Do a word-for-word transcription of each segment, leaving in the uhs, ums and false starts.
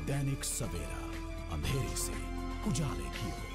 दैनिक सवेरा, अंधेरे से उजाले की ओर।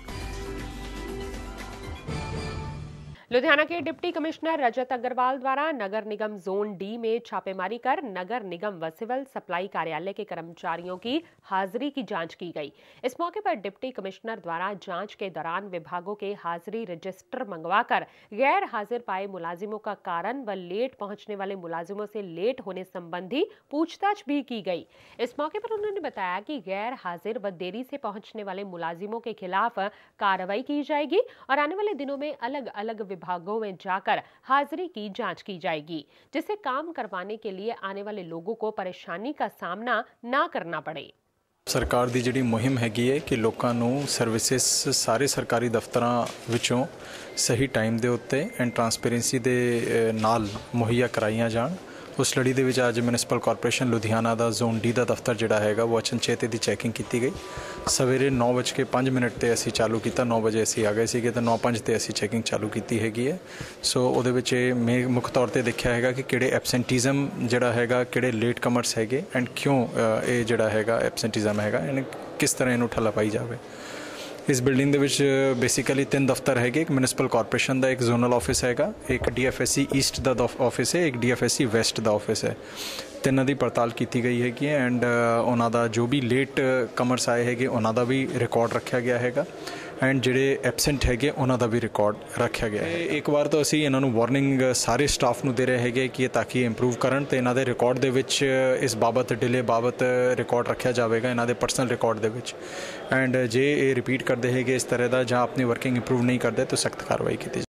लुधियाना के डिप्टी कमिश्नर रजत अग्रवाल द्वारा नगर निगम जोन डी में छापेमारी कर नगर निगम व सिविल सप्लाई कार्यालय के कर्मचारियों की हाजिरी की जांच की गई। इस मौके पर डिप्टी कमिश्नर द्वारा जांच के दौरान विभागों के हाजिरी रजिस्टर मंगवाकर गैर हाजिर पाए मुलाजिमों का कारण व लेट पहुंचने वाले मुलाजिमों से लेट होने संबंधी पूछताछ भी की गई। इस मौके पर उन्होंने बताया कि गैर हाजिर व देरी से पहुंचने वाले मुलाजिमों के खिलाफ कार्रवाई की जाएगी और आने वाले दिनों में अलग अलग विभागों में जाकर हाजिरी की जांच की जाएगी, जिससे काम करवाने के लिए आने वाले लोगों को परेशानी का सामना ना करना पड़े। सरकार ਦੀ ਜਿਹੜੀ ਮੁਹਿੰਮ ਹੈਗੀ ਹੈ ਕਿ ਲੋਕਾਂ ਨੂੰ ਸਰਵਿਸਿਜ਼ ਸਾਰੇ ਸਰਕਾਰੀ ਦਫ਼ਤਰਾਂ ਵਿੱਚੋਂ ਸਹੀ ਟਾਈਮ ਦੇ ਉੱਤੇ ਐਂਡ ਟਰਾਂਸਪੇਰੈਂਸੀ ਦੇ ਨਾਲ ਮੁਹੱਈਆ ਕਰਾਈਆਂ ਜਾਣ। उस लड़ी ਦੇ ਵਿੱਚ ਅੱਜ म्यूनसिपल कॉरपोरेशन लुधियाना ਦਾ ਜ਼ੋਨ ਡੀ ਦਾ ਦਫ਼ਤਰ ਜਿਹੜਾ ਹੈਗਾ ਉਹ ਅਚਨਚੇਤ ਦੀ ਚੈਕਿੰਗ ਕੀਤੀ ਗਈ। ਸਵੇਰੇ ਨੌ ਵਜੇ ਕੇ ਪੰਜ ਮਿੰਟ ਤੇ ਅਸੀਂ ਚਾਲੂ ਕੀਤਾ, ਨੌ ਵਜੇ ਅਸੀਂ ਆ ਗਏ ਸੀਗੇ ਤੇ ਨੌ ਪੰਜ ਤੇ ਅਸੀਂ ਚੈਕਿੰਗ ਚਾਲੂ ਕੀਤੀ ਹੈਗੀ ਹੈ। ਸੋ ਉਹਦੇ ਵਿੱਚ ਇਹ ਮੁੱਖ ਤੌਰ ਤੇ ਦੇਖਿਆ ਹੈਗਾ ਕਿ ਕਿਹੜੇ ਐਬਸੈਂਟਿਜ਼ਮ ਜਿਹੜਾ ਹੈਗਾ, ਕਿਹੜੇ ਲੇਟ ਕਮਰਸ ਹੈਗੇ ਐਂਡ ਕਿਉਂ ਇਹ ਜਿਹੜਾ ਹੈਗਾ ਐਬਸੈਂਟਿਜ਼ਮ ਹੈਗਾ, ਇਹਨੇ ਕਿਸ ਤਰ੍ਹਾਂ ਇਹਨੂੰ ਠੱਲਾ ਪਾਈ ਜਾਵੇ। इस बिल्डिंग ਦੇ ਵਿੱਚ ਬੇਸਿਕਲੀ ਤਿੰਨ ਦਫ਼ਤਰ ਹੈਗੇ। ਇੱਕ म्यूनसिपल कॉरपोरेशन ਦਾ ਇੱਕ ਜ਼ੋਨਲ ਆਫਿਸ ਹੈਗਾ, ਇੱਕ ਡੀਐਫਐਸਸੀ ਈਸਟ ਦਾ ਆਫਿਸ ਹੈ, ਇੱਕ ਡੀਐਫਐਸਸੀ ਵੈਸਟ ਦਾ ਆਫਿਸ ਹੈ। ਤਿੰਨਾਂ ਦੀ ਪੜਤਾਲ ਕੀਤੀ ਗਈ ਹੈਗੀ ਹੈ ਐਂਡ ਉਹਨਾਂ ਦਾ ਜੋ ਵੀ ਲੇਟ ਕਮਰਸ ਆਏ ਹੈਗੇ ਉਹਨਾਂ ਦਾ ਵੀ ਰਿਕਾਰਡ ਰੱਖਿਆ ਗਿਆ ਹੈਗਾ ਐਂਡ ਜਿਹੜੇ ਐਬਸੈਂਟ ਹੈਗੇ ਉਹਨਾਂ ਦਾ ਵੀ ਰਿਕਾਰਡ ਰੱਖਿਆ ਗਿਆ ਹੈ। ਇੱਕ ਵਾਰ ਤਾਂ ਅਸੀਂ ਇਹਨਾਂ ਨੂੰ ਵਾਰਨਿੰਗ ਸਾਰੇ ਸਟਾਫ ਨੂੰ ਦੇ ਰਹੇ ਹੈਗੇ ਕਿ ਇਹ ਤਾਂ ਕਿ ਇੰਪਰੂਵ ਕਰਨ ਤੇ ਇਹਨਾਂ ਦੇ ਰਿਕਾਰਡ ਦੇ ਵਿੱਚ ਇਸ ਬਾਬਤ ਡਿਲੇ ਬਾਬਤ ਰਿਕਾਰਡ ਰੱਖਿਆ ਜਾਵੇਗਾ ਇਹਨਾਂ ਦੇ ਪਰਸਨਲ ਰਿਕਾਰਡ ਦੇ ਵਿੱਚ ਐਂਡ ਜੇ ਇਹ ਰਿਪੀਟ ਕਰਦੇ ਹੈਗੇ ਇਸ ਤਰ੍ਹਾਂ ਦਾ ਜਾਂ ਆਪਣੀ ਵਰਕਿੰਗ ਇੰਪਰੂਵ ਨਹੀਂ ਕਰਦੇ ਤਾਂ ਸਖਤ ਕਾਰਵਾਈ ਕੀਤੀ